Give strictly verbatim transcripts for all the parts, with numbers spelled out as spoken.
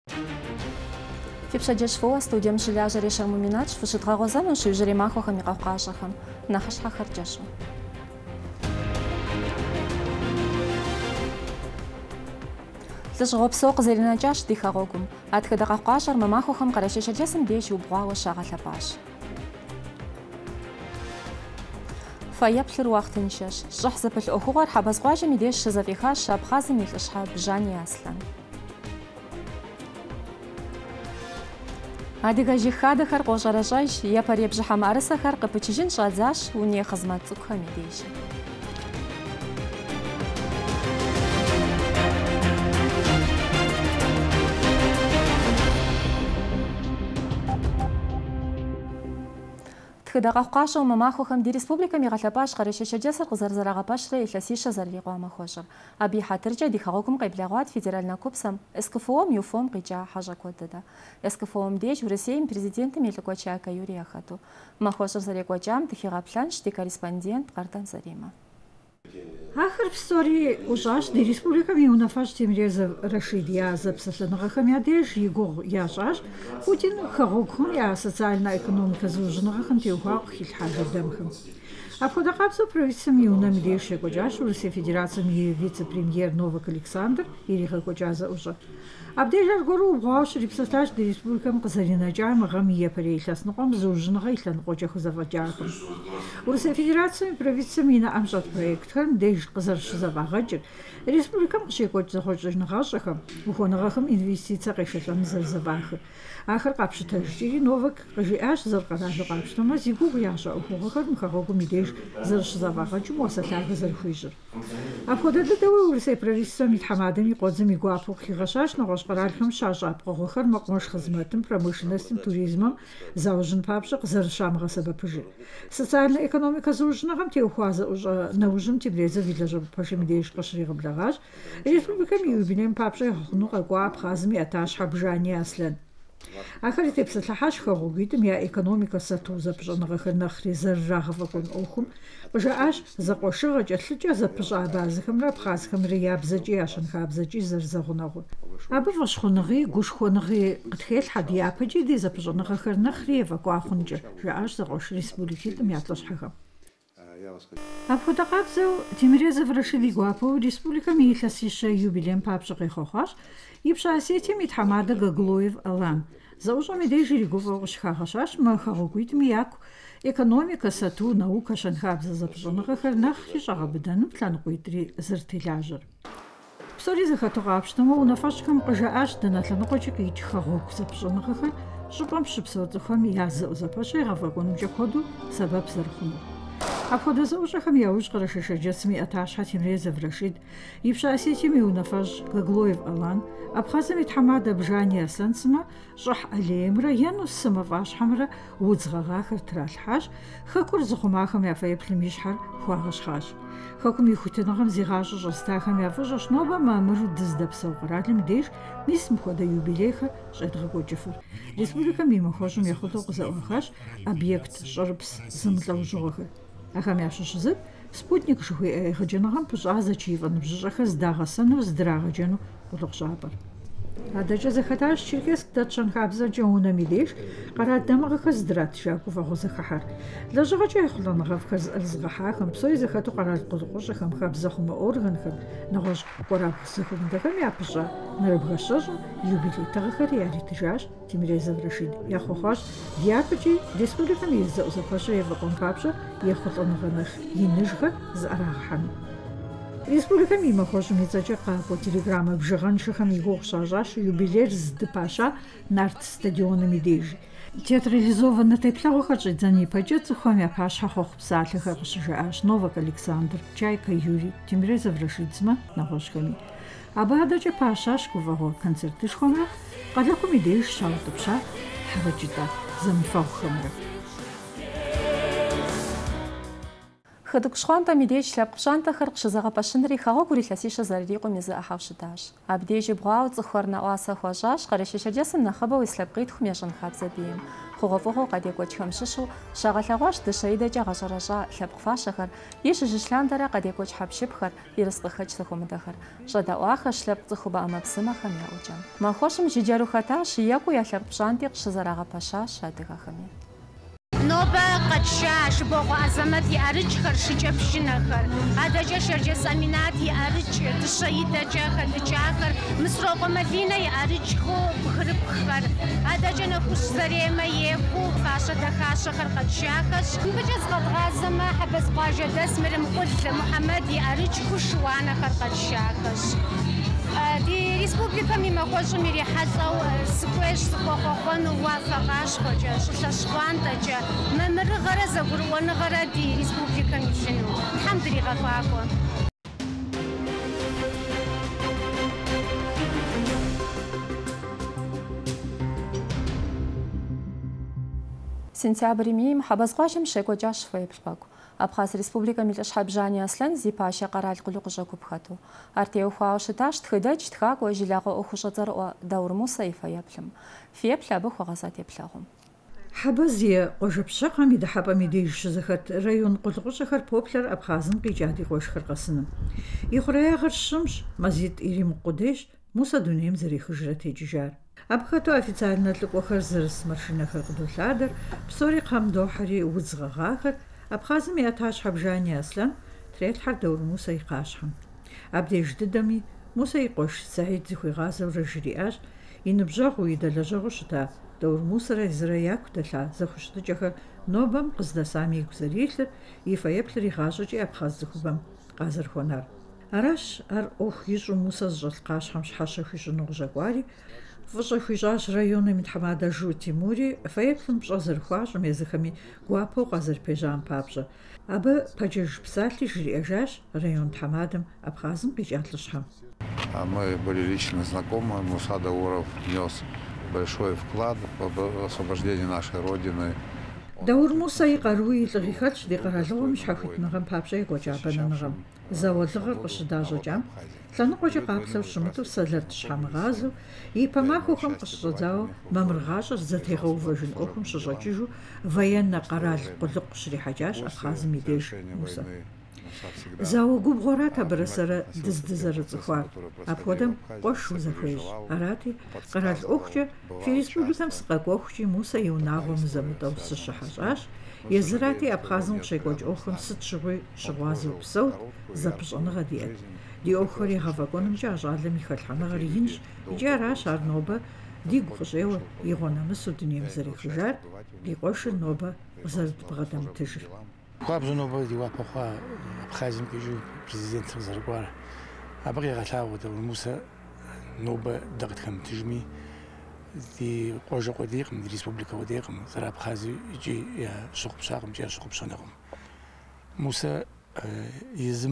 Фипшадеш фоа студиям шиляжа решам уминач, фушитгагозану шивжери махохам и кавкашахам, нахашха харджашу. Лжгопсо кызыриначаш дихагогум, атхада кавкашар мамахохам карашешаджасам деш убгуа шагалапаш. فيبلر وقت نشش شخص بالأخوار حبس قاجة ميديش شزافيخاش شاب خازم يتلشها بجاني أصلا هاديغا جيخادا خر قوشارجاش يابر يبجحا مارسا خر قبتشجين شازاش وني خزمات سوكها ميديش تخدا قاقاشو مماخوخم دي республика мигалапаш қарашешаджасыр қызарзарағапашры иласиша зарвиғуама хошыр. Аби хатырджа дихагогум қайблағуат федеральна купсам СКФОМ юфом қиджа хажа коддада. СКФОМ деж в России президентом Меликочака Юрия Хату. Махошыр зарекочам тихигаплан шти корреспондент Қартан Зарима. Ахэр пстори ужаш ди республика миунафаш Тимирязев Рашид я запсатланагахам ядеш его яшаш Путин хагогхун я социально-экономика зужнагахам теухак хилхаждамхам. Обхода капсу правительством миуна мидеш якоджаш Российской Федерации ми вице-премьер Новак Александр или хакоджаза уже. Абдежар гору угаш репсатаж ди республика мказаринаджа магамия парейлас ногам зужнага итлан кочаху заваджахам. Российской Федерации правительством мина амжат проектхан деж қызаршы завағаджыр. Республикам қышекот заходжыжны ғашықым, ұхонағақым инвестиция қишатлан завағы. Ақыр қапшыта жүштері новак қыжиаш зарқадажы қапшытыма зигу ғияша ұхоғақыр мұхағогу медеж заршы завағаджы муасатағы зархуйжыр. Абходады дәуі Россия правительства митхамадами қодзами гуапу қиғашаш нағашқаралхым шажап қоғықыр мақмаш қызметін промышленностью туризмом заужын папшық заршамға сабапыжыр. Социально-экономика заужынағым теухуазы уже наужым Тимирязев виллажы пашемидеш қашырығы блағаш. Республика миубинем папшық құнуға гуап хазми аташ хабжани аслан. Ахари тепсатлахаш хагугитым я экономика сату запжанагахыр нахри заррагавакун охум бжааш закошыга жатлыча запжа базыхымра пхазхымры ябзачи ашанхабзачи зарзагунагу абы вашхуныгы гушхуныгы гытхел хадияпыжи ди запжанагахыр нахри эвакуахунжы жааш закош республикитым ятлашхагам. Абхода капзау Тимирязев Рашид Гуапу республика мииласиша юбилеем папшыгы хохаш ипша сети митхамада Гаглоев Алан. За уже медежи ригова шхахашаш махагуит мияк экономика сату наука шанхабза запжонаха харнах хишагабдан план куитри зертиляжер. Псори захатугапштама унафашкам qjaаш данатланqochik ичхагук запжонаха шупам шипсоцхам яза запаши гавагун жакоду сабаб зархун. Абхода заужахам яуж қарашашаджасми аташха Тимирязев Рашид ипша асетими унафаж Гаглоев Алан Абхазами тхамада бжани асансма жах алемра янус самавашхамра удзгагахар тралхаш хакур зухумахам яфаеплемишхар хуагашхаш хакуми хутинагам зигаш жастахам яфажаш нова мамру диздапсаугратлим деш мисм хода юбилейха жадгагоджифур республика мимахожум яхудо qzaахаш объект шарпс замлаужугахар Ахам яшашызып спутник жухи хаджанагам пжаза чиван бжаха здагасану здрагаджану улугжабар. Адажа захаташ Черкесск датшанхабза джауна мидеш қараддамаға здрат жаку вағоза хахар. Лажағача яхланға вхаз алзғахахам псой захату қарад құзғушахам хабзахума органхам нағаш қораб сахундахам япыша нарабғашажа юбилейтаға харияри тижаш Тимирязев Рашид яхохаш дияпачи республикам езза узапаша евакон капша яхланғанах енежға зарағахам. Республика мимо хожим изачака по телеграмма бжиганшихам его шажаш юбилей здпаша нарт стадионами дежи. Театрализованно тайплягу хаджит за ней пойдет сухомя паша хохпсатлиха гшжаш Новак Александр Чайка Юрий Тимирязев Рашидзма нагошхами. Абадача пашашку ваго концерты шхома qallakum idеш шаутупша хаваджита замфаххамра. خدك شخوانتا ميديش لاب قشانتا خرق شزاغا باشندري خاغو كوري لاسيشا زرريقو ميزا أحاو شتاش أبديجي بغاو تزخورنا واسا خواجاش قريشي شجاسم نخبا ويسلابقيت خميشن خابزا بيم خوغوفوغو قد يكوچ خمششو شاغلاغواش دشايدا جا غجرجا لاب قفاشخر يش جشلاندرا قد يكوچ حبشبخر يرزق خج تخومدخر شدا واخش لاب تخوبا أما بسما خميا أوجان ما خوشم جيجارو خطاش ياكو يا لاب قشانتي قشزراغا باشاش هادغا خمي نوبة قد شاش بوغو عزمت يارج خرش جبشنخر هذا جا شرج سامينات يارج تشيدا جاخر تجاخر مسروق مدينة يارج خو بخرب خر هذا جا نخش سريما يخو فاشا دخاشا خر قد شاخش بجز قد غازمة حبس باجا دسمر مقل محمد يارج خشوانا خر قد شاخش دي ريسبوبليكا ميما خوش ميري حزو سكوش سكوخون وافقاش خوجا ششوانتا جا ممر غرا زغور ون غرا دي ريسبوبليكا ميشنو الحمد لله غفاكو سنتيابر ميم حبس قاشم شيكو جاش في بلباكو أبخاز ريسبوبليكا ميلش حبجاني أصلاً زي باشا قرال قلوق جاكو بخاتو أرتيو خواوشتاش تخدج تخاك وجلاغو أخوشتر ودور موسيفا يبلم في بلابو خغازات يبلاغم حبزية قجبشاقا ميدا حبا ميديش زخت رايون قلوق جاكر بوبلر أبخازن قيجادي قوش خرقسنم يخريا غر الشمش مزيد إيريم قديش موسى دونيم زري خجرتي جيجار أبخاتو أفيتالنا تلقو خرزرس مرشينا خرقدو ثادر بصوري قام دوحري وزغغاخر أبخازم ياتاش حبجاني أصلاً تريد حر دور موسى يقاشهم أبدي جددمي موسى يقوش سعيد زخوي غازة ورجرياش ينبجاغو يدلجاغو شتا دور موسى رزرياكو دلا زخوش دجاخر نوبم قزدا سامي يكزريتلر يفايبلر يغاجوجي أبخاز زخوبم غازر خونار أراش أر أوخ يجو موسى زجل قاشهم شحاشا خيجو نغجاقواري فجأة خيجاش رايوني من حمادة جو تيموري فايبلن بجازر خواجم يزخمي قوابو غازر بيجان بابجا أبا باجيج بساتلي жриэжаш район Тхамадом Абхазом печатлышхам. Мы были лично знакомы. Муса Дауров внес большой вклад в освобождение нашей Родины. Даур Муса иqaruи илгъихэлъщ ди къэралыгъуэм щхьэхуитныгъэм папщӏэ екӏуэкӏапӏэныгъэм. Зауэлӏыгъэр къыщыдащӏэкӏам лъэныкъуэкӏэ къаплъэу щымыту сэлэт щхьэмыгъазэу и пэ махуэхэм къыщыщӏэдзауэ мамыргъащӏэр зэтегъэувэжын ӏуэхум щыщӏэкӏыжу военнэ къэрал къулыкъу щрихьэкӏащ Абхазым и деж Мусэ. Зауэ губгъуэрат абырысэрэ дыз-дызэрыцӏыхуар. Апхуэдэм къуэш узэхуейщ. Арати, къэрал ӏуэхукӏэ фи республикэм сыкъэкӏуэхукӏи Мусэ и унагъуэ мызэмытӏэу сыщыхьэщӏащ. Езырати Абхазым къыщекӏуэкӏ ӏуэхум сыт щыгъуи щыгъуазэу псэут, зэпыщӏэныгъэ диӏэт. Ди ӏуэхухэр егъэфӏэкӏуэнымкӏэ а щӏалэм и хэлъхьэныгъэр инщ, икӏи аращ ар нобэ дигу къыщӏеуэ и гъуэнэмысу дунейм зэрихыжар, ди къуэшыр нобэ къызэрыдбгъэдэмытыжыр. Хуабжьу нобэ ди уапэ хъуа Абхазием къикӏыу президентыр зэрыкӏуар. Абы къегъэлъагъуэ Даур Мусэ нобэ дэ къытхэмытыжми, ди къуажэ къуэдийкъым, ди республикэ къуэдийкъым, зэра Абхазием икӏи я щыгъупщакъым, икӏи я щыгъупщэныгъым. Мусэ езым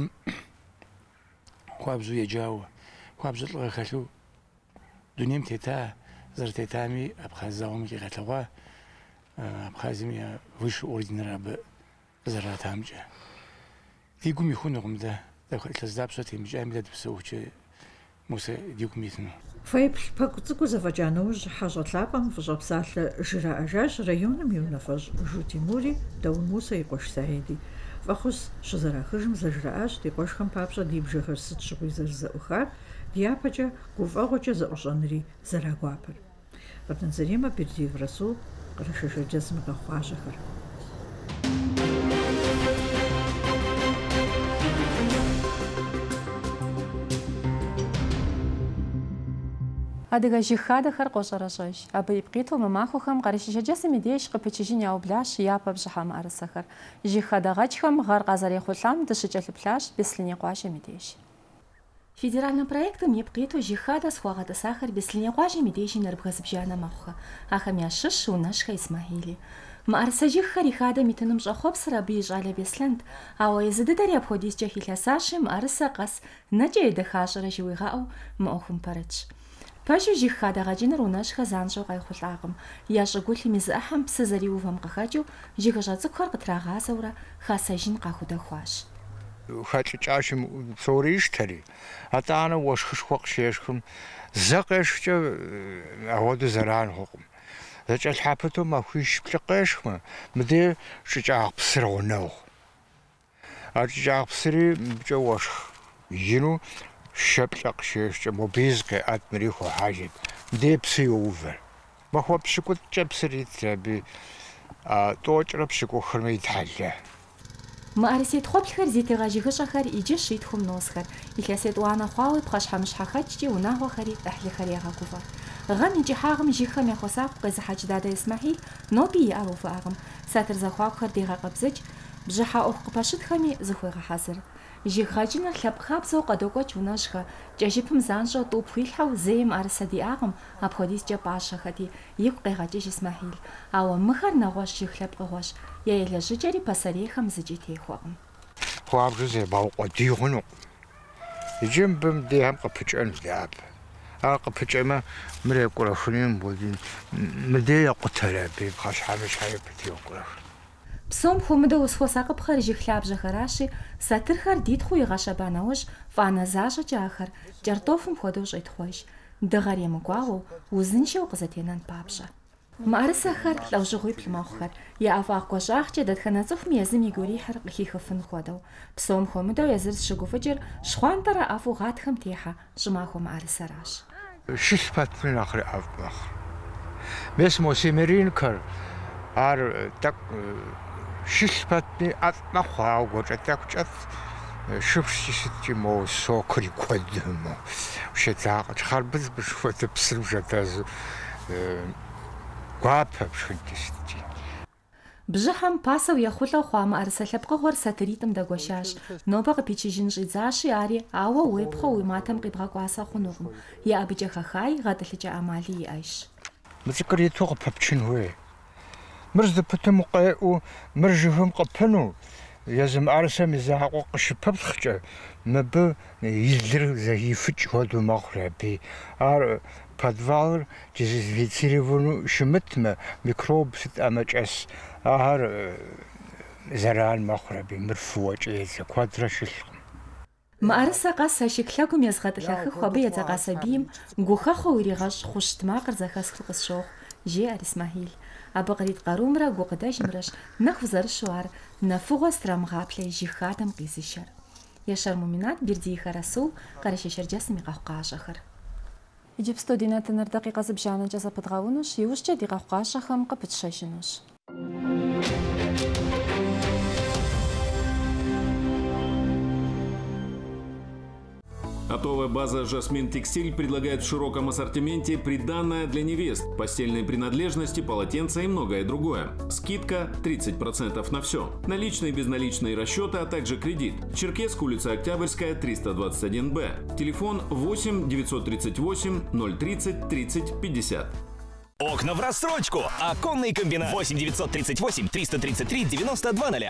хуабжьу еджауэ, хуабжьу лӏыгъэ хэлъу дунейм тета, зэрытетами Абхаз зауэм къигъэлъэгъуа, Абхазием я высший орденыр абы къызэратамкӏэ. Ди гум ихунукъым дэ, илъэс дапщэ темыкӏами дэ дыпсэухукӏэ Мусэ ди гум итыну. Фэеплъ пэгу цӏыкӏуу зэфӏэкӏа нэужь хьэщӏэ лъапӏэм фӏыщӏэ псалъэ жраӏэжащ районым и унафэщӏ Жу Тимури, Даур Мусэ и къуэш Саиди. Фӏэхъус щызэрахыжым зэжраӏащ ди къуэшхэм папщӏэ ди бжэхэр сыт щыгъуи зэрызэӏухар, ди япэкӏэ гуфӏэгъуэкӏэ зэӏущӏэнри зэрагуапэр. Къэрнэзэремэ Бердиев Расул, къырэшэжэджэсым къэхъуащэхэр. Адыгэ жыхадэхэр къощӏэрэщӏэщ. Абы ипкъиту мымахуэхэм къарыщыжэджэсым и деж къыпычыжын яублащ япэ бжьыхьэ мыӏэрысэхэр. Жыхадэгъэкӏхэм гъэр къазэрехъулӏам дыщыкӏэлъыплъащ Беслъыне къуажэм и деж. Федеральным проектым ипкъиту жыхадэ схуагъэтӏысахэр Беслъыне къуажэм и деж и нэрбгъэ-зыбжанэ мэхъуэ. Ахэм ящыщ Унэшхэ Исмаили. Мыӏэрысэ жыгхэр и хадэм итыным щӏэхъуэпсыр абы и щӏалэ Беслъэнт, ауэ езы дыдэри апхуэдизкӏэ хилъэсащи, мыӏэрысэ къэс нэкӏэ едэхащӏэрэ жыуигъэӏэу мы ӏуэхум пэрытщ. Пэжу жих хадагъэкӏыныр унэщхэ занщӏэу къайхъулӏакъым. Я щӏыгулъым и зыӏыхьэм псы зэриувэм къыхэкӏыу жыгыщӏэ цӏыкӏухэр къытрагъазэурэ хаsäжын къахудэхуащ. Хэкӏыкӏащым псори ищтэри, атӏанэ уэшхышхуэ къыщешхым, зэ къешхкӏэ ауэду зэран хъукъым. Зэкӏэлъхьэпыту махуищ къешхмэ, мыдей щӏыкӏагъ псыр гъунэгъу. А щӏыкӏагъ псыри мыбыкӏэ уэшх ину шэплӏэ къыщешкӏэ, мобиз къеӏэтмэри хуэхьэжэт, мыдей псы йоувэр. Махуэ пщыкӏутӏкӏэ псыр итт, абы тӏокӏрэ пщыкӏухырмэ итхьэлэ. Мыӏэрысей тхъуэплъхэр зитегъэжыгыщӏэхэр иджы щитхум носхэр, илъэс етӏуанэ хъуауи пхъэщхьэмыщхьэхэкӏкӏи унагъуэхэри ӏыхьлыхэр егъэгуфӏэр. Гъэм и кӏыхьагъым жыгхэм яхуэсакъыу къезыхьэкӏ дадэ Исмэхьил ноби иӏэр увыӏэгъым. Сатыр зэхуакухэр дегъэкъэбзыкӏ, бжьыхьэ ӏуэху къыпэщытхэми зыхуегъэхьэзыр. Жыг гъэкӏыныр лъэпкъ хабзэу къэдокӏуэкӏ унэжьхэ, кӏэжьыпым занщӏэу тӏу пхуилъхьэу зэи мыӏэрысэ диӏагъым, апхуэдизкӏэ пӏащэхэти, игу къегъэкӏыж Исмэхьил. Ауэ мыхэр нэгъуэщӏ жыг лъэпкъыгъуэщ, я елэжьыкӏэри пасарейхэм зыкӏи техуэкъым. Хуабжьу зебгъэукъуэдий хъунукъым. Иджы мыбы мыдейхэм къыпыкӏэн лабэ. Ар къыпыкӏэмэ мыр екӏурэхуни мыдей екъутэрэ абы пхъэщхьэмыщхьэри пытекӏурэху. Псом хуэмыдэу усхуэсакъыпхъэр жыг лъабжьэхэращи, сатырхэр дитхъуу игъэщэба нэужь фӏанэ защӏэкӏэ ахэр кӏэртӏофым хуэдэу щӏетхъуэж. Дыгъэр емыкӏуауэ узыншэу къызэтенэн папщӏэ. Мыӏэрысэхэр лӏэужьыгъуиплӏ мэхъухэр, я ӏэфӏагъ гуащӏагъкӏэ дэтхэнэ цӏыхум езым и гурихьыр къыхихыфын хуэдэу. Псом хуэмыдэу езыр зыщыгуфӏыкӏыр щхъуантӏэрэ ӏэфӏу гъатхэм техьэ щӏымахуэ мыӏэрысэращ. Шылъ пэтми нэхъри ӏэфӏ мэхъу. Мес мосемеринхэр ар тӏэкӏу шылъ пэтми ӏэфӏ мэхъу, ауэ гуэкӏэ тӏэкӏу кӏэфӏ. Шыпщӏи щыткӏи моуэ сокри куэдым. Щедзакъэ чхъэрбыз бышхуэдэ псым жэдэзу гуапэ пшхынкӏи щыткӏи. Бжьыхьэм пасэу ехъулӏэу хъуа мыӏэрысэ лъэпкъыгъуэр сатыритӏым дэгуэшащ. Нобэ къыпичыжын щӏидзащи, ари ауэ уепхъуэ уи матэм къибгъэкӏуасэ хъунукъым. И ӏэбыкӏэ хэхаи гъэтӏылъыкӏэ ӏэмали иӏэжщ. Мы цӏыкӏур иту къыпэпчын хуей. Мыр здыпытым укъеӏуу, мыр жыгым къыпыну, езы мыӏэрысэм и закъуэ къыщыпыплъхькӏэ, мыбы илыр зэхифыкӏ хуэдэу мэхъур абы. Ар подвалыр дезинфицировано щымытмэ, микроб щытӏэмэ кӏэс, ар зэран мэхъур абы, мыр фыуэкӏэ езы куэдрэ шылъкъым. Мыӏэрысэ къэс а шыклъэгум езгъэтӏылъэхыху абы едзэкъа сабийм гухэхъуэу иригъэщӏ хъущт макъыр зэхэсхыу къысщохъу, жеӏэр Исмэхьил. Абы кърит къарумрэ гукъыдэжымрэщ нэху зэрыщу ар нэфыгъуэ страмыгъаплъэ жыг хадэм къизышэр. Ещэр Муминат, Бердиихэ Расул, Къэрэщей Шэрджэсым и къэхъу къащӏэхэр. Иджыпсту ди нэтыныр дакъикъэ зыбжанэкӏэ зэпыдгъэунущ, иужькӏэ ди къэхъу къащэхэм къыпытщэжынущ. Оптовая база «Жасмин Текстиль» предлагает в широком ассортименте приданное для невест, постельные принадлежности, полотенца и многое другое. Скидка тридцать процентов на все. Наличные и безналичные расчеты, а также кредит. Черкесск, улица Октябрьская, триста двадцать один Б. Телефон восемь девятьсот тридцать восемь ноль тридцать тридцать пятьдесят. Окна в рассрочку. Оконный комбинат. восемь девятьсот тридцать восемь триста тридцать три девяносто два ноля.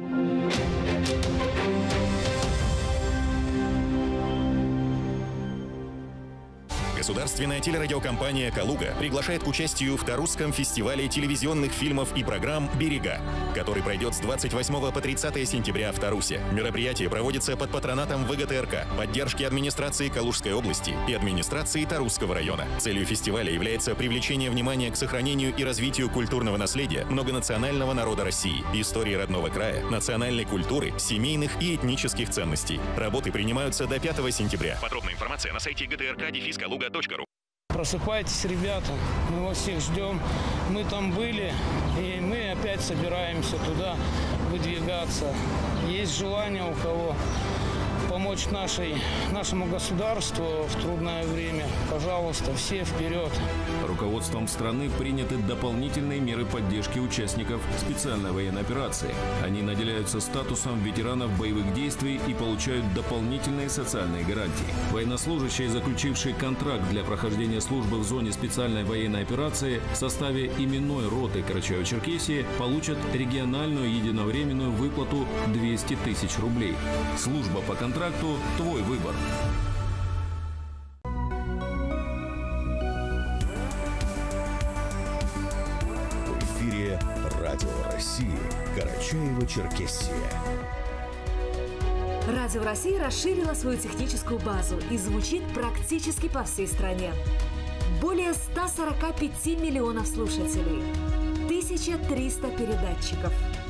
Государственная телерадиокомпания «Калуга» приглашает к участию в Тарусском фестивале телевизионных фильмов и программ «Берега», который пройдет с двадцать восьмого по тридцатое сентября в Тарусе. Мероприятие проводится под патронатом ВГТРК, поддержки администрации Калужской области и администрации Тарусского района. Целью фестиваля является привлечение внимания к сохранению и развитию культурного наследия многонационального народа России, истории родного края, национальной культуры, семейных и этнических ценностей. Работы принимаются до пятого сентября. Подробная информация на сайте гтрк дефис калуга точка ру. Просыпайтесь, ребята, мы вас всех ждем. Мы там были, и мы опять собираемся туда выдвигаться. Есть желание у кого помочь нашей, нашему государству в трудное время, пожалуйста, все вперед. Руководством страны приняты дополнительные меры поддержки участников специальной военной операции. Они наделяются статусом ветеранов боевых действий и получают дополнительные социальные гарантии. Военнослужащие, заключившие контракт для прохождения службы в зоне специальной военной операции в составе именной роты Карачаево-Черкесии, получат региональную единовременную выплату двести тысяч рублей. Служба по контракту – твой выбор. Карачаево-Черкесия. Радио России расширило свою техническую базу и звучит практически по всей стране. Более ста сорока пяти миллионов слушателей, тысяча триста передатчиков.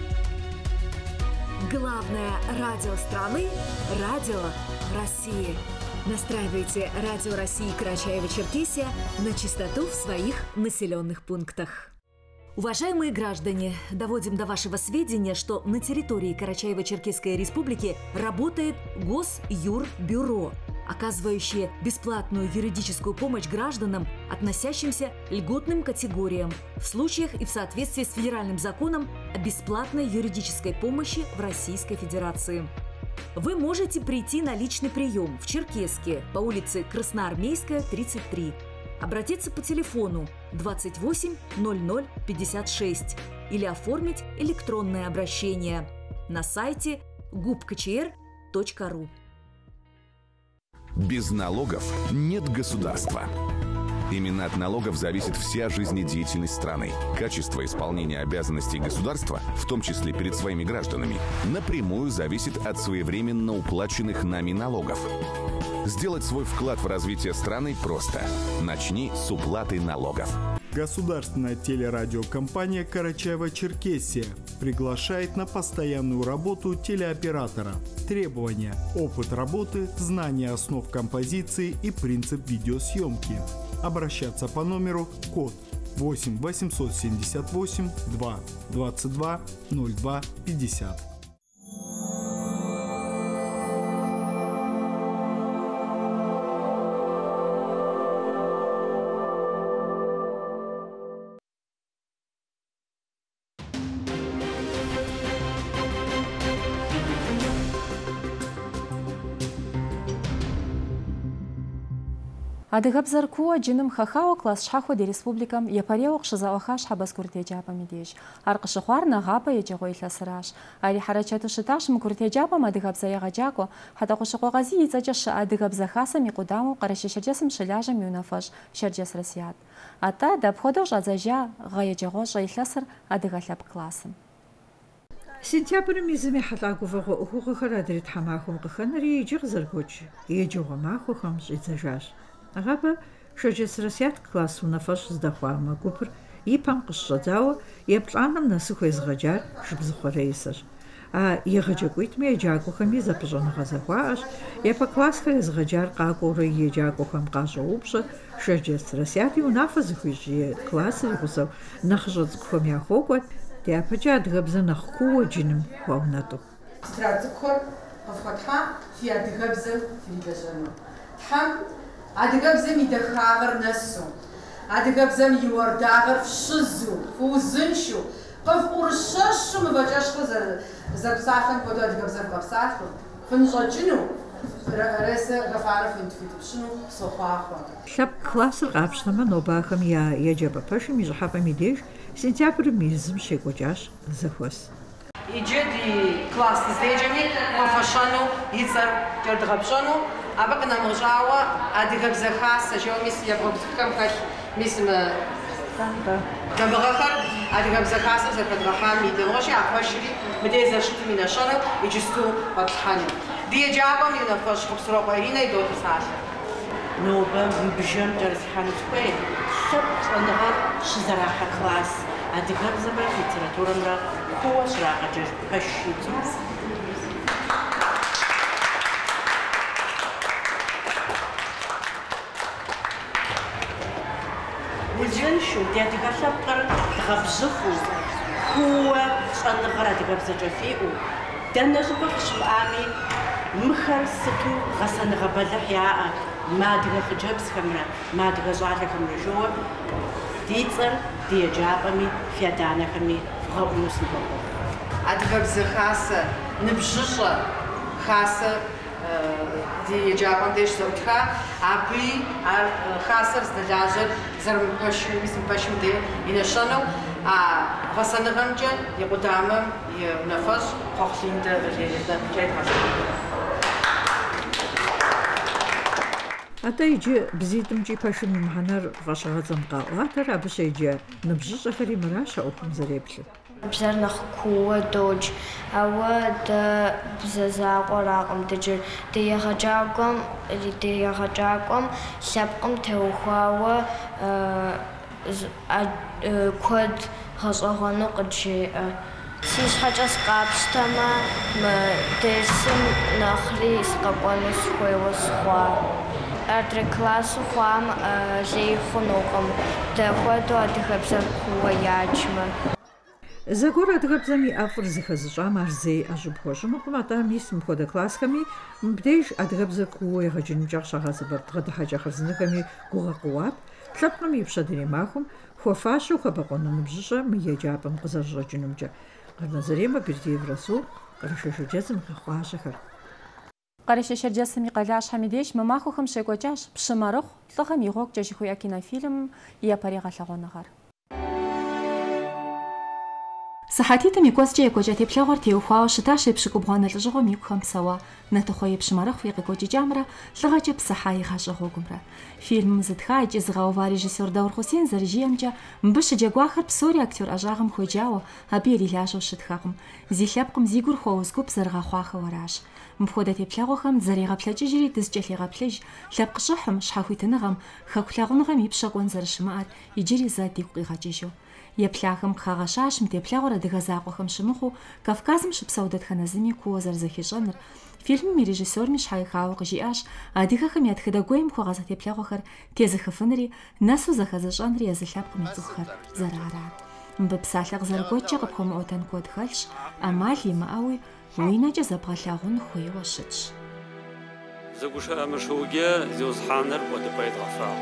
Главное радио страны – Радио России. Настраивайте Радио России Карачаево-Черкесия на частоту в своих населенных пунктах. Уважаемые граждане, доводим до вашего сведения, что на территории Карачаево-Черкесской Республики работает Госюрбюро, оказывающее бесплатную юридическую помощь гражданам, относящимся к льготным категориям, в случаях и в соответствии с федеральным законом о бесплатной юридической помощи в Российской Федерации. Вы можете прийти на личный прием в Черкесске по улице Красноармейская, тридцать три. Обратиться по телефону двадцать восемь ноль ноль пятьдесят шесть или оформить электронное обращение на сайте губкчр точка ру. Без налогов нет государства. Именно от налогов зависит вся жизнедеятельность страны. Качество исполнения обязанностей государства, в том числе перед своими гражданами, напрямую зависит от своевременно уплаченных нами налогов. Сделать свой вклад в развитие страны просто. Начни с уплаты налогов. Государственная телерадиокомпания «Карачаево-Черкесия» приглашает на постоянную работу телеоператора. Требования: опыт работы, знание основ композиции и принцип видеосъемки. Обращаться по номеру код восемь восемьсот семьдесят восемь два двадцать два ноль два пятьдесят. Адыгабзар куа джиным хахао класс шхаху ди республикам япарео кшизаоха шхабас куртеджапа медеш. Аркшихвар нагапа ежего ильасраш. Али харачату шиташ мкуртеджапа адыгабза ягаджако. Хата кушикогази изаджаш адыгабзахаса микудаму карашишаджасам шиляжам юнафаш шерджас расият. Ата дабходож азажа гаежего жиласр адыгаляб классом. سنتابر ميزمي حلاقو فغو أخوخ خرادريت حماخم قخنري يجيغ زرقوش يجوغ ماخو خمس إتزاجاش أغابا شجس رسيات كلاس ونفاش زدخوارما كوبر يبان قشة داو يبطلانم ناسخو يزغجار شبزخو رئيساش آ يغجاكويت مي يجاكو خمي زبجان غزخواش يبا كلاس خي يزغجار قاكو ري يجاكو خم قاشو وبشة شجس رسيات يونافزخو يجي كلاس يغسو نخجد خم ياخوكوت Диапача адыгабзэ нэхъ куо джыным хуаунэтӏу. Традзыкъуэр къыфхуэтхьа фи адыгэбзэм фрилэжьэну. Тхьэм адыгэбзэм и дахагъэр нэсу, адыгэбзэм и уэрдагъэр фщызу, фыузыншэу, къыфӏурыщэщу мывэкӏэщхъыр зэрыпсалъэм хуэдэу адыгэбзэм къэпсалъэу, фынщӏэкӏыну, ресэ гъэфарэ фынтхуитӏыпщыну сохъуахъуэ. Лъэпкъ классыр къапщтэмэ нобахэм я еджапӏэ пэшым и щӏыхьэпӏэм и деж сентябрь мизым щекӏуэкӏащ зэхуэс. Иджы ди класс дыздэджэми къыфэщэну, и цӏэр кӏэрдгъэпщӏэну, абы къынэмыщӏауэ адыгэбзэ хасэ жеуэ мис ебгъуэбзыхэм хэлъ мис дамыгъэхэр адыгэбзэ хасэм зэхэдгъэхьам и дамыгъэщи апэшри мыдей зэщытым и нэщэнэу иджысту къэтлъхьэну. Ди еджапӏэм и нэхъыфӏ Къыпсрокъуэ Иринэ и дохъусалъэ. Нобэм уи бжэм кӏэрысхьэну сыхуей. Лъэпкъ щӏэныгъэр щызэрахьэ класс адыгэбзэмрэ литературэмрэ куууэ щрагъэкӏыж пэш иту. Узыншэу ди адыгэ лъэпкъыр дгъэбжьыху, куууэ щӏэныгъэр адыгэбзэкӏэ фиӏэу, дэнэ щӏыпӏэ къыщымыӏами, мыхэр сыту гъэсэныгъэ бэлыхь яӏэ, мадыгэ хъыджэбзхэмрэ, мадыгэ щӏалэхэмрэ жоуэ, ди цӏэр ди еджапӏэми, фи адэ-анэхэми вгъэӏуну сынохъуэхъу. Адыгэбзэ хасэ, ныбжьыщӏэ хасэ ди еджапӏэм деж зэӏутха, абы ар хасэр здэлажьэр зэрымыпэшым, мис мыпэшым де и нэщэнэу, а гъэсэныгъэмкӏэ и къудамэм и унафэщӏ Кхъуэхъулиндэ Валериевнэ кӏэдгъэщӏ. Атэ иджы бзитӏымкӏи пэшым и мыхьэнэр фӏэщыгъэцӏэм къаӏуатэр, абы щеджэ ныбжьыщӏэхэри мыращ а ӏуэхум зэреплъыр. Бзэр нэхъ куууэ додж, ауэ дэ бзэ закъуэракъым дыджыр. Ди егъэджакӏуэм, ди егъэджакӏуэм лъэпкъым теухуауэ куэд гъэщӏэгъуэну къыджеӏэ. Си щхьэкӏэ скъапщтэмэ, мы дерсым нэхъри сыкъэкӏуэну схуейуэ схъуа. Адрэ классу хъуам лей хъунукъым, дэхуэдэу адыгэбзэр куууэ яджмэ. Зэгуэр адыгэбзэм и ӏэфӏыр зыхэзыщӏам ар зеӏэ щыпхуэщӏынукъым, атӏэ мис мыпхуэдэ классхэми мыбдеж адыгэбзэр куууэ егъэджынумкӏэ къыщагъэзэбэп дгъэдыхьэкӏэ хъарзынэхэми гугъэ къууат, лъэпкъым и пщэдей махуэм хуэфащэу хэбэкъуэну ныбжьыщӏэ мы еджапӏэм къызэрыщӏэкӏынумкӏэ. Къэрнэзэремэ Бердиев Расул, Къэрэшэшэджэзым хэхъуащэхэр. Къэрэшэшэджэзым и къалащхьэм и деж мы махуэхэм щекӏуэкӏащ «Пщымэрыхъу» лӏыгъэм и гъуэгукӏэ жыхуеӏэ кинофильм япэригъэлъэгъуэныгъэр. Сыхьэтитӏым и кӏуэцӏкӏэ екӏуэкӏэ теплъэгъуэр теухуауэ щытащ епщыкӏубгъуанэ лӏыжьыгъуэм игухэм псэуа. Нэтыхъуэ и Пщымэрыхъуи къекӏуэкӏыкӏамрэ лӏыгъэкӏэ псыхьа и гъащӏэгъуэгумрэ. Фильмым зытха икӏи зыгъэува режиссер Даур Хусейн зэрыжиӏэмкӏэ мыбы щыджэгуахэр псори актер ӏэщӏагъым хуеджауэ, абы ирилажьэу щытхэкъым. Зи лъэпкъым зи гур хуэуз гуп зэрыгъэхъуахэу аращ. Мыпхуэдэ теплъэгъуэхэм зэрегъэплъэкӏыжри дызкӏэлъегъэплъыж, лъэпкъ щӏыхьым, щхьэхуитыныгъэм, хэку лъагъуныгъэм и пщэ кӏуэн зэрыщымыӏэр иджыри зэ дигу къигъэкӏыжу. Еплъахэм къыхагъэщащ мы теплъэгъуэр адыгэ закъуэхэм щымыхъуу Кавказым щыпсэу дэтхэнэ зыми куууэ зэрызэхищӏэныр. Фильмым и режиссерми щхьэихауэ къыжиӏащ адыгэхэм я тхыдэ гуейм хуэгъэза теплъэгъуэхэр тезыхыфынри, нэсу зэхэзыщӏэнри езы лъэпкъым и цӏыхухэр зэрарат. Мыбы псалъэ къызэрыгуэкӏкӏэ къыпхуэмыӏуэтэн куэд хэлъщ, ӏэмал имыӏэуи уи нэкӏэ зэбгъэлъагъун хуейуэ щытщ. Зэгушыӏэмышыугъэ зиузхьаныр куэдыпӏэ едгъэфагъ.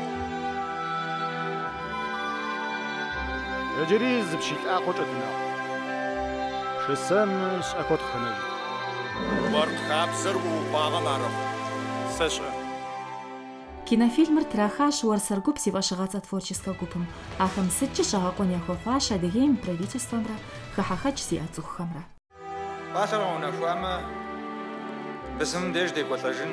Иджыри зыпщилӏакъуэ кӏэдынагъ. Шоссем щӏы куэд къыхэнэжыт. Уэркъхабзэр уупӏагъэм арыхъу. Сэ щӏы. Кинофильмыр трахащ уэрсэр гуп зи фӏэщыгъэцӏэ творческэ гупым. Ахэм сыткӏэ щагъэкъуэн яхуэхъуащ Адыгейм правительствэмрэ хыхьэхэкӏ зиӏэ цӏыхухэмрэ. Пӏалъэр къэунэхуамэ, бысымым деж декӏуэлӏэжын.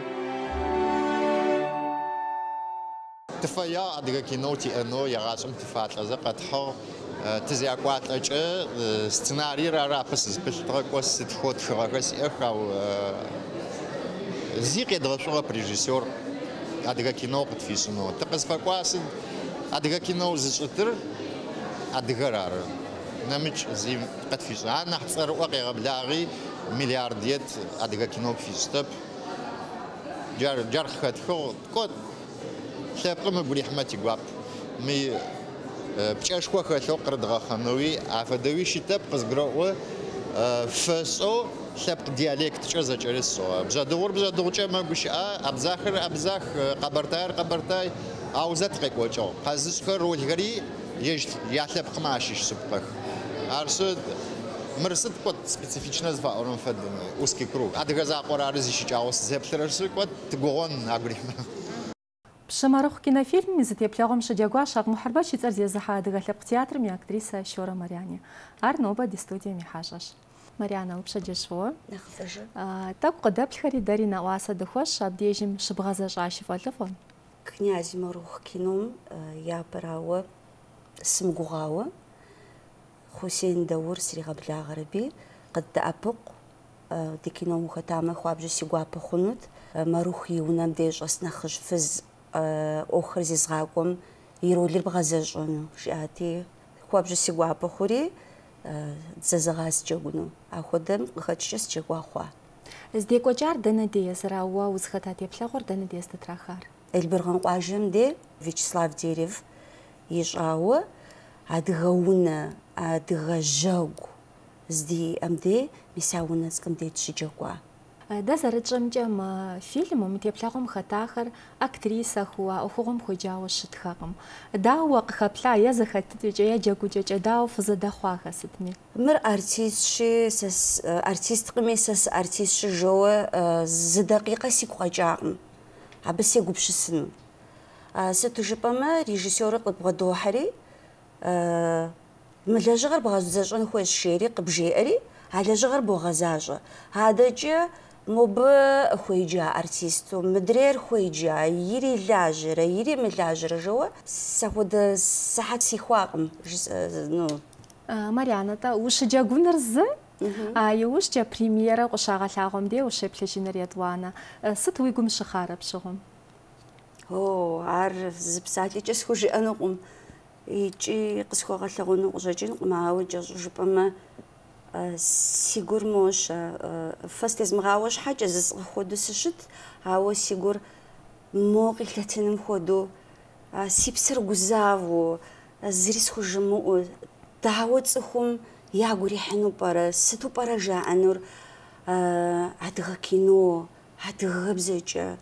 Тыфэя адыгэ кино тиӏэну егъащӏэм тыфалӏэзэ къэтхьыгъ тызякӏуалӏэкӏэ сценарийр арапэ сызпылъытыгъэ кӏуэ сытхуэ тхыгъэхэр сиӏэх, ау зи къедгъэщӏыгъэп режиссер адыгэ кино къытфищӏыну. Тыкъызфэкӏуа сыт адыгэ кино зыщӏытыр адыгэр ары. Нэмыкӏ зи къытфищӏы. Ар нэхъ цӏэрыӏуэ къегъэблагъи миллиардет адыгэ кино пфищӏытэп. Джар джар хэтхыгъ кӏуэд лъэпкъым ыгурихьмэ тигуап. Ми пкӏэшхуэ хэлъэу къырыдгъэхъэнуи афэдэуи щытэп къызгурыӏуэ фэщӏэу лъэпкъ диалекткӏэ зэкӏэрысщӏыгъэ. Бжьэдыгъур бжьэдыгъукӏэ мэгущыӏэ, абзахэр абзах, къэбэртайр къэбэртай, ауэ зэ тыкъекӏуэкӏыгъ. Къэзыщӏхэр ролхэри я лъэпкъым ащыщ щыпкъэх. Арщы мыр сыт кӏуэд специфичнэ зыфаӏуэрын фэдым узкий круг. Адыгэ закъуэр ары зищыкӏауэ сызеплъырщи кӏуэд тыгугъуэн агурихьмэ. Пщымэрыхъу кинофильм зы теплъэгъуэм щыджэгуащ Акъмухьэрбэч и цӏэр зезыхьа Адыгэ лъэпкъ театрым и актриса Щорэ Маряне. Ар нобэ ди студием и хьэщӏэщ. Марянэ, упщэджэщ-фӏыуэ. Тӏэкӏу къыдэплъхэри дэри нэӏуасэ дыхуэщ, абдежым щыбгъэзэщӏащи фӏэлӏыфӏэ. Князь Мэрыхъу кином япэрауэ сымгугъауэ Хусейн Даур сригъэблагъэрэби къыддэӏэпыкъу ди кином ухэтамэ хуабжьу си гуапэ хъунут. Мэрыхъу и унэм деж щӏэс нэхъыжь фыз ӏуэхур зезгъакӏуэм и ролыр бгъэзэщӏэну жиӏати, хуабжьу си гуапэ хъури зэзыгъа сыджэгуну. Ахуэдэм къыхэкӏкӏэ сыджэгуа хъуа. Здекӏуэкӏар дэнэ де зыра, уэ узыхэта теплъэгъуэр дэнэ де здэтрахар? Элбэргъэн къуажэм де Вячеслав Дерев ищӏауэ адыгэ унэ, адыгэ жьэгу здиӏэм де мис а унэ цӏыкӏым де тщыджэгуа. Дэ зэрытщӏэмкӏэ мы фильмым, мы теплъэгъуэм хэтахэр актрисе хъууэ, ӏуэхугъуэм хуеджауэ щытхэкъым. Дауэ къыхэплъа е зэхэтыкӏэ е джэгукӏэкӏэ дауэ фызэдэхъуахэ сытми? Мыр артистщи, сэ артисткъыми, сэ артистщи жоуэ зы дакъикъэ сигу къэкӏакъым. Абы сегупщысыну. Сыту жыпӏэмэ режиссерыр къыдбгъэдохьэри мы лэжьыгъэр бгъэзэщӏэн хуейщ жери къыбжеӏэри, а лэжьыгъэр богъэзащӏэ. Адэкӏэ мобы хуеджа артисту, мыдрейр хуеджа, ири лажьэрэ, ири мылажьэрэ жоуэ сахуэдэ сыхьэт си хъуакъым. Марианна, та ушыджагуныр зы, а еушджа премьера къыщагъэлъагъуэм ущеплъыжыныр етӏуанэ. Сыт уи гум щыхъар пщыгъуэм? О, ар зы псалъэкӏэ схужыӏэнукъым. Икӏи къысхуэгъэлъэгъуну къыщӏэкӏынкъым, ауэ кӏэщӏу жыпӏэмэ си гур мощэ. Фэ стезмыгъауэ щхьэкӏэ зы хуэдэу сыщыт, ауэ си гур мо къилъэтыным хуэдэу, си псыр гузавэу, зыри схужымыӏэу, дауэ цӏыхум ягу ирихьыну пӏэрэ, сыту пӏэрэ жаӏэнур адыгэ кино, адыгэбзэкӏэ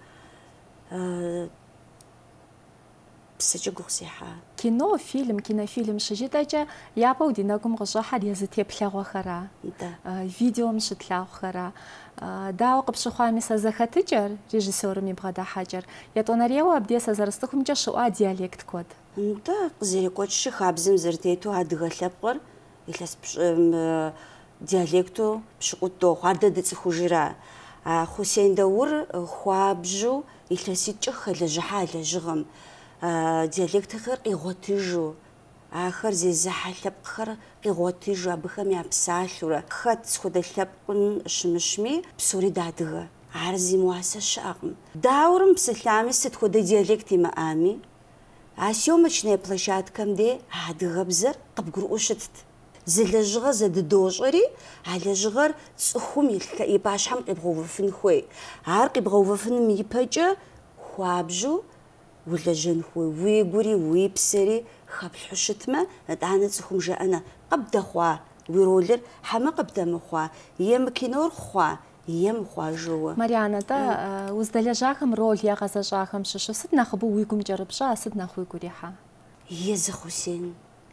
псыкӏэ гугъу зехьа. Кино, фильм, кинофильм щыжитӏэкӏэ япэу ди нэгум къыщӏыхьэр езы теплъэгъуэхэра, видеом щытлъагъухэра. Дауэ къыпщыхъуами сэ зэхэтыкӏэр режиссерым ибгъэдыхьэкӏэр. Етӏуанэрейуэ абдей сэ зэрысцӏыхумкӏэ щыӏуа диалект куэд. Да, къызэрекӏуэкӏщи хабзэм зэрытету адыгэ лъэпкъыр илъэс диалекту пщыкӏут дохъу. Ар дэ дыцӏыхужыра. Хусейн Даур хуабжьу илъэситӏкӏэ хэлэжьыхьа лэжьыгъэм. Диалектхэр къигъуэтыжу, ахэр зезыхьэ лъэпкъхэр къигъуэтыжу, абыхэм япсалъурэ. Хэт схуэдэ лъэпкъым щымыщми, псори дадыгэ. Ар зимыуасэ щыӏэкъым. Даурым псылъами, сыт хуэдэ диалект имыӏами, а съемочной площадкэм де адыгэбзэр къыбгурыӏуэу щытт. Зы лэжьыгъэ зэдыдощӏэри, а лэжьыгъэр цӏыхум и пащхьэм къебгъэувыфын хуей. Ар къебгъэувыфыным ипэкӏэ хуабжьу улэжьэн хуей, уи гури, уи псэри хэплъхьу щытмэ, итӏанэ цӏыхум жаӏэнэ къыбдэхъуа уи ролыр хьэмэ къыбдэмыхъуа, е мы кинор хъуа, е мыхъуажэуэ. Марианна, тэ уздэлэжьахэм роль ягъэзэщӏахэм щыщу сыт нэхъыбэу уи гум кӏэрыпщӏа, сыт нэхъ уигу ирихьа? Езы Хусейн.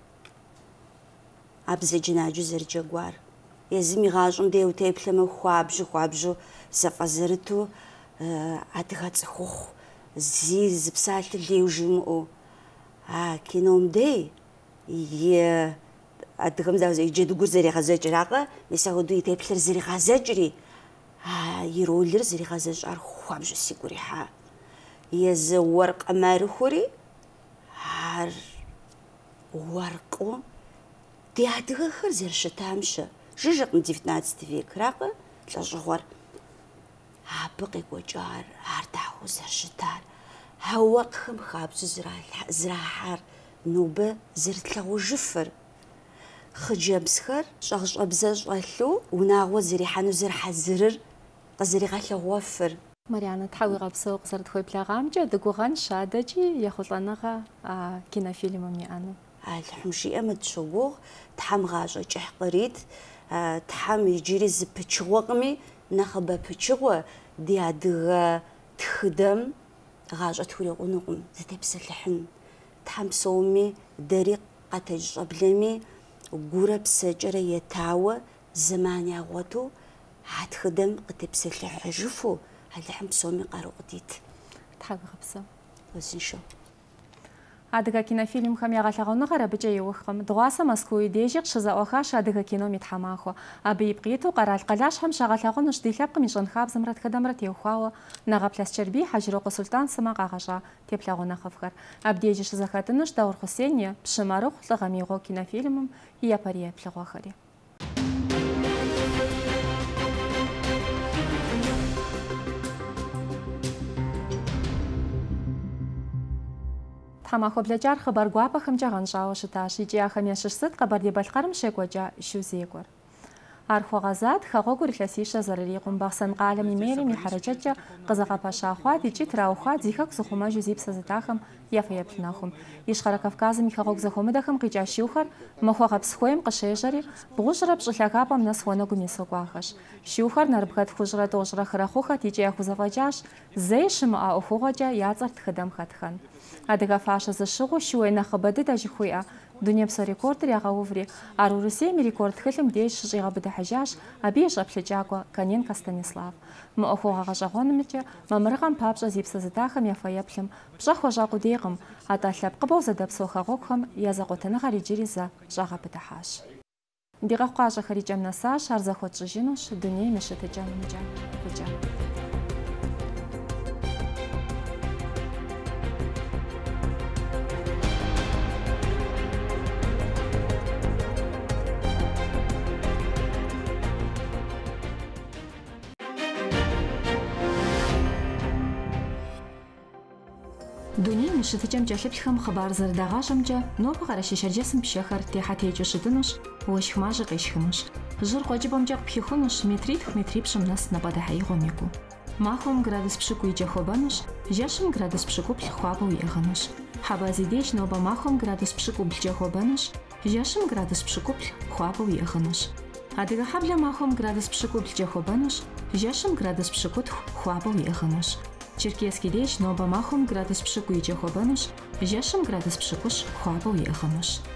А бзаджэнаджэу зэрыджэгуар. Езым игъащӏэм де утеплъэмэ хуабжьу, хуабжьу зэфӏэзэрыту адыгэ цӏыхухъу. Зи зы псалъэ лейуэ жимыӏэу. А кином дей е адыгэм джэдыгур зэригъэзэкӏыракъэ, мис ауэдэу и теплъэр зэригъэзэкӏри, и ролыр зэригъэзэщӏар хуабжьу сигу ирихьа. Езы уэркъ мэрыхури, ар уэркъу ди адыгэхэр зэрыщытамщэ. Жыжьэкъым девятнадцатый векракъэ лӏэщӏыгъуэр. Абы къекӏуэкӏар, ар дауэ зэрыщытар. А уэркъхэм хабзэу зрахьар нобэ зэрытлъэгъужыфыр. Хъыджэбзхэр щӏэгъущӏэбзэ щӏэлъу унагъуэ зэрихьэну зэрыхьэзырыр къызэригъэлъэгъуэфыр. Марианна, тхьэ уи гъэпсэу къызэрытхуеплъэгъамкӏэ дыгугъэнщ адэкӏи ехъулӏэныгъэ а кинофильмым иӏэну. Алъхьым жиӏэмэ дыщогугъ, тхьэм гъащӏэ кӏыхь кърит, тхьэм иджыри зы пычыгъуэкъыми, нэхъыбэ пычыгъуэ ди адыгэ тхыдэм гъащӏэ тхурикъунукъым, зытепсэлъыхьын. Тхьэм псоми дэри къэтэдж щӏэблэми гурэ псэкӏэрэ етауэ зэман ягъуэту а тхыдэм къытепсэлъыхьыжыфу Алъхьым псоми къару къыдит. Тхьэ уи гъэпсэу. Уэзыншэу. Адыгэ кинофильмхэм ягъэлъэгъуныгъэр абыкӏэ иухкъым. Дыгъуасэ Москвы дежи къыщызэӏуэхащ адыгэ кином и тхьэмахуэ. Абы ипкъиту къэрал къалащхьэм щагъэлъэгъунущ ди лъэпкъым и щӏэнхабзэмрэ тхыдэмрэ теухуауэ Нэгъэплъэс Чэрбий, Хьэжырокъуэ Сулътӏан сымэ къагъэщӏа теплъэгъунэхъыфӏхэр. Абдежи щызэхэтынущ Даур Хусейн и Пщымэрыхъу лӏыгъэм и кинофильмым и япэрей еплъыгъуэхэри. Тхьэмахуэ блэкӏар хъыбар гуапэхэмкӏэ гъэнщӏауэ щытащ. Икӏи ахэм ящыщ сыт Къэбэрдей-Балъкъэрым щекӏуэкӏа Щузекӏуэр. Ар хуэгъэзат хэгъуэгур илъэсищэ зэрырикъум. Бахъсэн къалэм и мэрим и хьэрэкӏэкӏэ къызэгъэпэща хъуат икӏи траухуат зи хэку зыхъумэжу зи псэ зытахэм ефэ-еплъ нэхум. Ищхъэрэ Кавказым и хэгъуэгу зэхуэмыдэхэм къикӏа щиухэр махуэ гъэпсхуейм къыщежьэри бгъущӏрэ пщӏы лъагапӏэм нэс уанэгум есокӏуахэщ. Щиухэр нэрбгъэ тхущӏрэ тӏощӏрэ хырэхъухэт икӏи яхузэфӏэкӏащ зэи щымыӏэ ӏуэхугъуэкӏэ я цӏэр тхыдэм хэтхэн. Адыгэ фащэ зыщыгъуу щыуей нэхъыбэ дыдэ жыхуиӏэ. Дунейпсо рекордыр ягъэуври, ар Урысейм и рекорд тхылъым деж щыщӏигъэбыдыхьыжащ абы и щӏэплъыкӏакӏуэ Коненко Станислав. Мы ӏуэхугъуэ гъэщӏэгъуэнымкӏэ мамырыгъэм папщӏэ зи псэ зытахэм яфэ-еплъым пщӏэ хуэщӏа къудейкъым, атӏэ лъэпкъыбэу зэдэпсэу хэгъуэгухэм я зэкъуэтыныгъэр иджыри зэ щӏагъэбыдыхьащ. Ди къэхъуащӏэхэр икӏэм нэсащ, ар зэхуэтщӏыжынущ дунейм и щытыкӏэм икӏэ. Икӏэ. и шытыкӏэм кӏэлъыплъхэм хъыбар зэрыдагъажьэмкӏэ нобэ къарэщэщэджэсым пщэхэр техьэ-текӏыу щытынущ, уэшх мажэ къещхынущ. Жьыр къуэкӏыпӏэмкӏэ къыпхихунущ, метритху метрипщӏым нэс напӏэдыхьеигъуэм и гугъу. Махуэм градус пщыкӏуу икӏэ хуэбэнущ, жэщым градус пщыкӏуплӏ хуабэу иӏыгъынущ. Хьэбази деж нобэ махуэм градус пщыкӏублкӏэ хуэбэнущ, жэщым градус пщыкӏуплӏ хуабэу иӏыгъынущ. Адыгэ хьэблэ махуэм градус пщыкӏублкӏэ хуэбэнущ, жэщым градус пщыкӏутху хуабэу иӏыгъынущ. Черкесский деж нобэ махуэм градус пщыкӏуу икӏэ хуэбэнущ, жэщым градус пщыкӏущ хуабэу иӏыгъынущ.